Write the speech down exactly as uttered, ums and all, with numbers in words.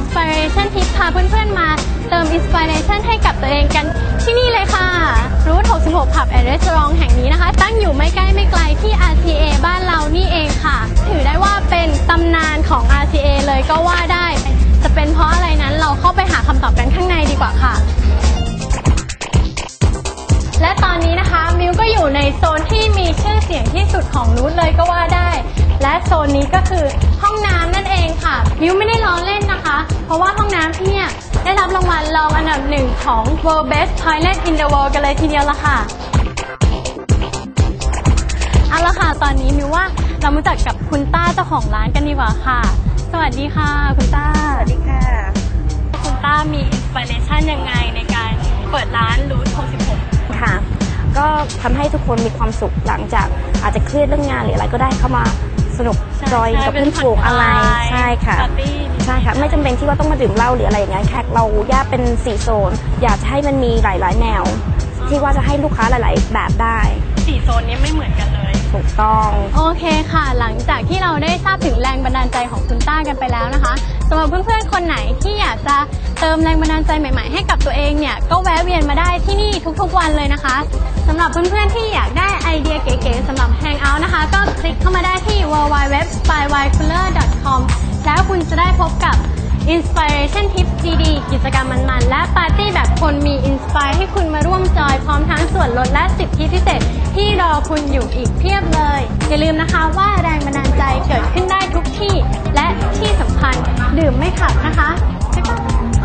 Inspiration Tips พาเพื่อนๆมาเติม Inspiration ให้กับตัวเองกันที่นี่เลยค่ะ Route หกสิบหก Pub and Restaurant แห่งนี้นะคะตั้งอยู่ไม่ใกล้ไม่ไกลที่ อาร์ ที เอ บ้านเรานี่เองค่ะถือได้ว่าเป็นตำนานของ อาร์ ที เอ เลยก็ว่าได้จะเป็นเพราะอะไรนั้นเราเข้าไปหาคำตอบกันข้างในดีกว่าค่ะและตอนนี้นะคะมิวก็อยู่ในโซนที่มีชื่อเสียงที่สุดของรูทเลยก็ว่าได้และโซนนี้ก็คือห้องน้ำนั่นเองค่ะมิวไม่ได้ล้อเล่นนะคะเพราะว่าห้องน้ำที่เนี่ยได้รับรางวัลรองอันดับหนึ่งของ World Best Toilet in the World กันเลยทีเดียวละค่ะเอาละค่ะตอนนี้มิวว่าเรารู้จักกับคุณต้าเจ้าของร้านกันดีกว่าค่ะสวัสดีค่ะคุณต้าสวัสดีค่ะคุณต้ามีอินสปิเรชันยังไงในการเปิดร้านรูทหกสิบหกค่ะก็ทำให้ทุกคนมีความสุขหลังจากอาจจะเครียดเรื่องงานหรืออะไรก็ได้เข้ามาสนุกจอยกับเพื่อนฝูงอะไรใช่ค่ะใช่ค่ะไม่จำเป็นที่ว่าต้องมาดื่มเหล้าหรืออะไรอย่างนั้นแค่เราแยกเป็นสี่โซนอยากจะให้มันมีหลายๆแนวที่ว่าจะให้ลูกค้าหลายๆแบบได้สี่โซนนี้ไม่เหมือนกันเลยถูกต้องโอเคค่ะหลังจากที่เราได้ทราบถึงแรงบันดาลใจของคุณต้ากันไปแล้วนะคะสำหรับเพื่อนๆคนไหนที่อยากจะเติมแรงบันดาลใจใหม่ๆให้กับตัวเองเนี่ยก็แวะเวียนมาได้ที่นี่ทุกๆวันเลยนะคะสำหรับเพื่อนๆที่อยากได้ไอเดียเก๋ๆสำหรับ Hangout นะคะก็คลิกเข้ามาได้ที่ ดับเบิลยู ดับเบิลยู ดับเบิลยู ดอท สไปวายคูลเลอร์ ดอท คอม แล้วคุณจะได้พบกับ Inspiration Tips ดีๆกิจกรรมมันๆและปาร์ตี้แบบคนมี Inspire ให้คุณมาร่วมจอยพร้อมทั้งส่วนลดและสิทธิพิเศษที่รอคุณอยู่อีกเพียบเลยอย่าลืมนะคะว่าแรงบันดาลใจเกิดขึ้นได้ทุกที่และที่สำคัญดื่มไม่ขับนะคะบ๊ายบาย